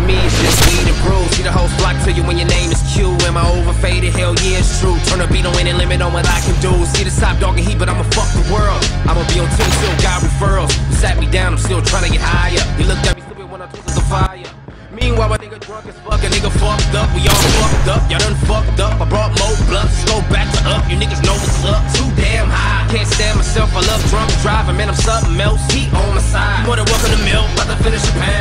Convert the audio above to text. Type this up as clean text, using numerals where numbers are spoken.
me is just weed and brew. See the whole flock to you when your name is Q. Am I overfaded? Hell yeah, it's true. Turn the beat on any limit on what I can do. See the top dog and heat, but I'ma fuck the world. I'ma be on 10 till got referrals. You sat me down, I'm still trying to get higher. You looked at me stupid when I took the fire. Meanwhile, a nigga drunk as fuck, a nigga fucked up. We all fucked up, y'all done fucked up. I brought more blunts, go back to up. You niggas know what's up. Too damn high, can't stand myself. I love drunk driving, man, I'm something else. Heat on my side. You more than welcome to milk, about to finish a pound.